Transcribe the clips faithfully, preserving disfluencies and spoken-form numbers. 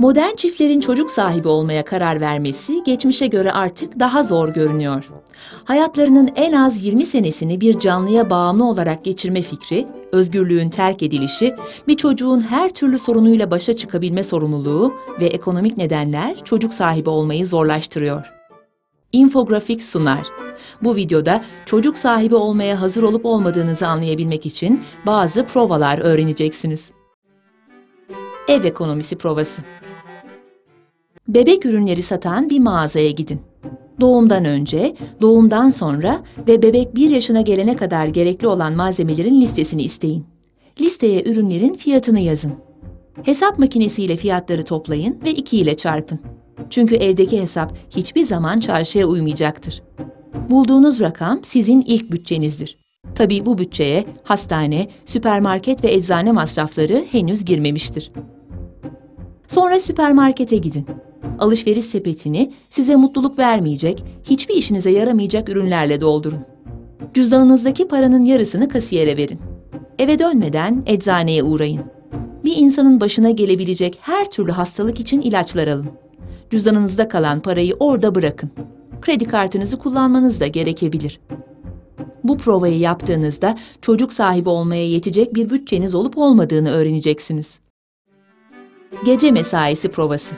Modern çiftlerin çocuk sahibi olmaya karar vermesi geçmişe göre artık daha zor görünüyor. Hayatlarının en az yirmi senesini bir canlıya bağımlı olarak geçirme fikri, özgürlüğün terk edilişi, bir çocuğun her türlü sorunuyla başa çıkabilme sorumluluğu ve ekonomik nedenler çocuk sahibi olmayı zorlaştırıyor. İnfografik sunar. Bu videoda çocuk sahibi olmaya hazır olup olmadığınızı anlayabilmek için bazı provalar öğreneceksiniz. Ev ekonomisi provası. Bebek ürünleri satan bir mağazaya gidin. Doğumdan önce, doğumdan sonra ve bebek bir yaşına gelene kadar gerekli olan malzemelerin listesini isteyin. Listeye ürünlerin fiyatını yazın. Hesap makinesiyle fiyatları toplayın ve iki ile çarpın. Çünkü evdeki hesap hiçbir zaman çarşıya uymayacaktır. Bulduğunuz rakam sizin ilk bütçenizdir. Tabii bu bütçeye hastane, süpermarket ve eczane masrafları henüz girmemiştir. Sonra süpermarkete gidin. Alışveriş sepetini size mutluluk vermeyecek, hiçbir işinize yaramayacak ürünlerle doldurun. Cüzdanınızdaki paranın yarısını kasiyere verin. Eve dönmeden eczaneye uğrayın. Bir insanın başına gelebilecek her türlü hastalık için ilaçlar alın. Cüzdanınızda kalan parayı orada bırakın. Kredi kartınızı kullanmanız da gerekebilir. Bu provayı yaptığınızda çocuk sahibi olmaya yetecek bir bütçeniz olup olmadığını öğreneceksiniz. Gece mesaisi provası.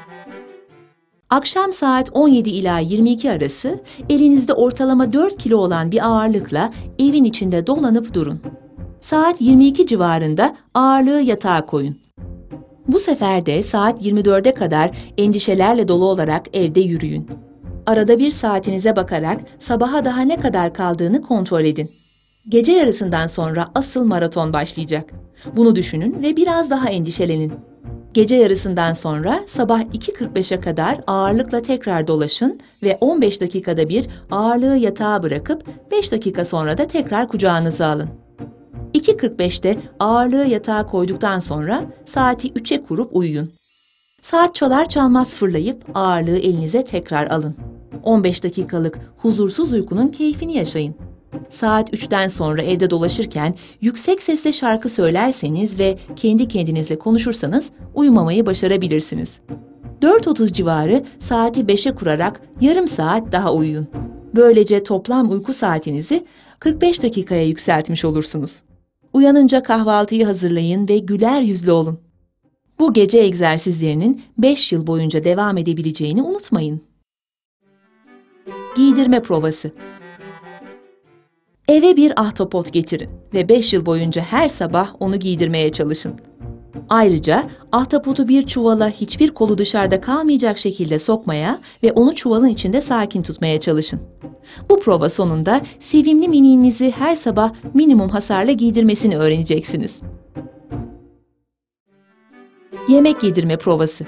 Akşam saat on yedi ila yirmi iki arası elinizde ortalama dört kilo olan bir ağırlıkla evin içinde dolanıp durun. Saat yirmi iki civarında ağırlığı yatağa koyun. Bu sefer de saat yirmi dörde kadar endişelerle dolu olarak evde yürüyün. Arada bir saatinize bakarak sabaha daha ne kadar kaldığını kontrol edin. Gece yarısından sonra asıl maraton başlayacak. Bunu düşünün ve biraz daha endişelenin. Gece yarısından sonra sabah iki kırk beşe kadar ağırlıkla tekrar dolaşın ve on beş dakikada bir ağırlığı yatağa bırakıp beş dakika sonra da tekrar kucağınıza alın. iki kırk beşte ağırlığı yatağa koyduktan sonra saati üçe kurup uyuyun. Saat çalar çalmaz fırlayıp ağırlığı elinize tekrar alın. on beş dakikalık huzursuz uykunun keyfini yaşayın. Saat üçten sonra evde dolaşırken yüksek sesle şarkı söylerseniz ve kendi kendinizle konuşursanız uyumamayı başarabilirsiniz. dört otuz civarı saati beşe kurarak yarım saat daha uyuyun. Böylece toplam uyku saatinizi kırk beş dakikaya yükseltmiş olursunuz. Uyanınca kahvaltıyı hazırlayın ve güler yüzlü olun. Bu gece egzersizlerinin beş yıl boyunca devam edebileceğini unutmayın. Giydirme provası. Eve bir ahtapot getirin ve beş yıl boyunca her sabah onu giydirmeye çalışın. Ayrıca ahtapotu bir çuvala hiçbir kolu dışarıda kalmayacak şekilde sokmaya ve onu çuvalın içinde sakin tutmaya çalışın. Bu prova sonunda sevimli miniğinizi her sabah minimum hasarla giydirmesini öğreneceksiniz. Yemek yedirme provası.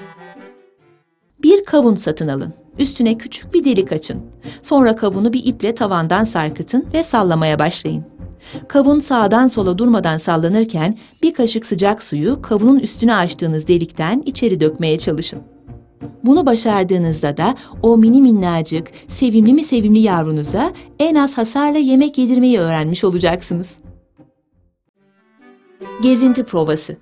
Bir kavun satın alın. Üstüne küçük bir delik açın. Sonra kavunu bir iple tavandan sarkıtın ve sallamaya başlayın. Kavun sağdan sola durmadan sallanırken bir kaşık sıcak suyu kavunun üstüne açtığınız delikten içeri dökmeye çalışın. Bunu başardığınızda da o mini minnacık, sevimli mi sevimli yavrunuza en az hasarla yemek yedirmeyi öğrenmiş olacaksınız. Gezinti provası.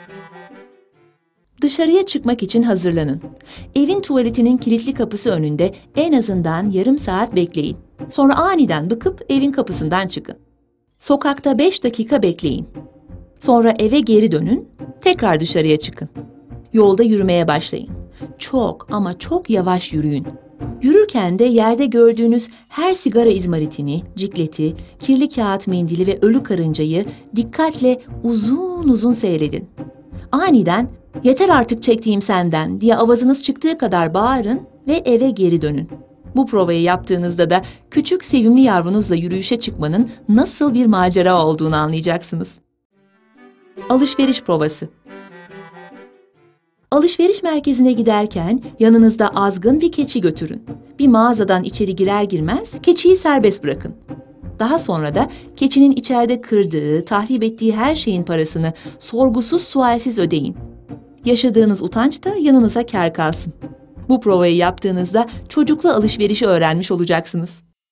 Dışarıya çıkmak için hazırlanın. Evin tuvaletinin kilitli kapısı önünde en azından yarım saat bekleyin. Sonra aniden bıkıp evin kapısından çıkın. Sokakta beş dakika bekleyin. Sonra eve geri dönün, tekrar dışarıya çıkın. Yolda yürümeye başlayın. Çok ama çok yavaş yürüyün. Yürürken de yerde gördüğünüz her sigara izmaritini, cikleti, kirli kağıt mendili ve ölü karıncayı dikkatle uzun uzun seyredin. Aniden "Yeter artık çektiğim senden" diye avazınız çıktığı kadar bağırın ve eve geri dönün. Bu provayı yaptığınızda da küçük sevimli yavrunuzla yürüyüşe çıkmanın nasıl bir macera olduğunu anlayacaksınız. Alışveriş provası. Alışveriş merkezine giderken yanınızda azgın bir keçi götürün. Bir mağazadan içeri girer girmez keçiyi serbest bırakın. Daha sonra da keçinin içeride kırdığı, tahrip ettiği her şeyin parasını sorgusuz sualsiz ödeyin. Yaşadığınız utanç da yanınıza kâr kalsın. Bu provayı yaptığınızda çocukla alışverişi öğrenmiş olacaksınız.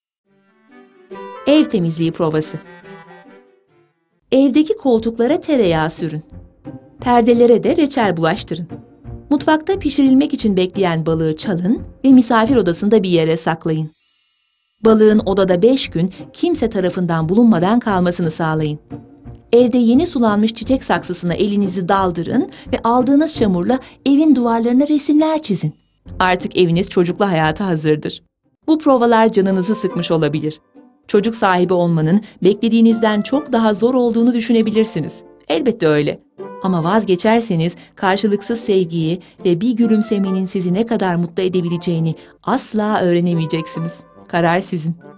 Ev temizliği provası. Evdeki koltuklara tereyağı sürün. Perdelere de reçel bulaştırın. Mutfakta pişirilmek için bekleyen balığı çalın ve misafir odasında bir yere saklayın. Balığın odada beş gün kimse tarafından bulunmadan kalmasını sağlayın. Evde yeni sulanmış çiçek saksısına elinizi daldırın ve aldığınız çamurla evin duvarlarına resimler çizin. Artık eviniz çocuklu hayata hazırdır. Bu provalar canınızı sıkmış olabilir. Çocuk sahibi olmanın beklediğinizden çok daha zor olduğunu düşünebilirsiniz. Elbette öyle. Ama vazgeçerseniz karşılıksız sevgiyi ve bir gülümsemenin sizi ne kadar mutlu edebileceğini asla öğrenemeyeceksiniz. Karar sizin.